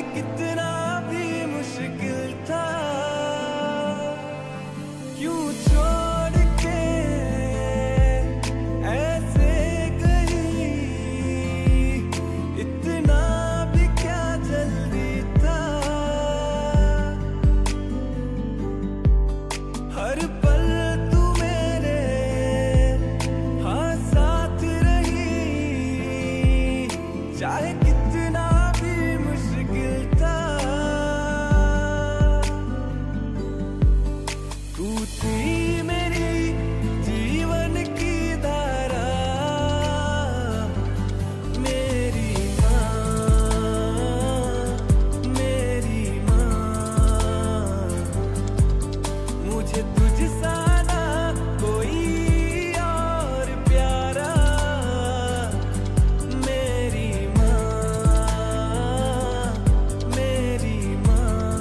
कितना भी मुश्किल था, क्यों छोड़ के ऐसे गई, इतना भी क्या जल्दी था। हर पल तू मेरे हाँ साथ रही, चाहे कितना भी मुश्किल था। तू थी मेरी जीवन की धारा, मेरी माँ, मेरी माँ। मुझे तुझसा ना कोई और प्यारा, मेरी माँ, मेरी माँ।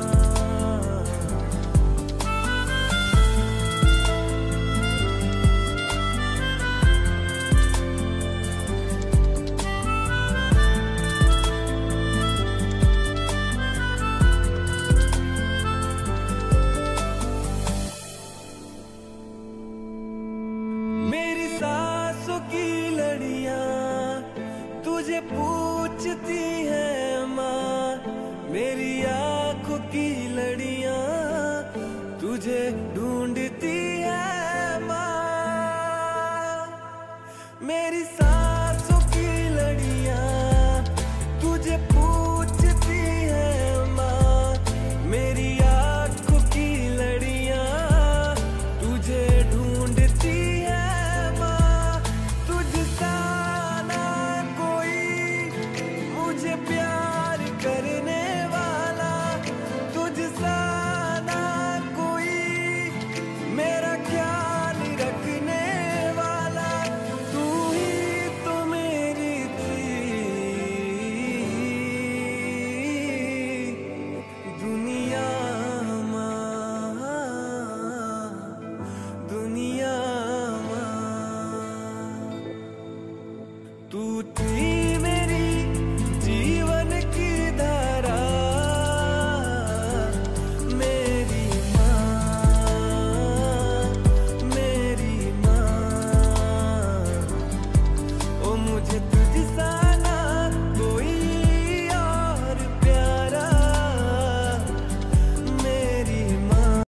मेरी सांसों की लड़ियां तुझे पूछती है माँ, मेरी आंखों की लड़ियां तुझे ढूंढती है माँ। मेरी सांसों की लड़ियां तुझे पूछती है माँ, मेरी आंखों की लड़ियां तुझे ढूंढती है माँ। तुझसा ना कोई मुझे प्यार करने वाला, तुझसा ना कोई मेरा ख्याल रखने वाला, तू ही तो मेरी थी दुनिया माँ, दुनिया माँ। तू थी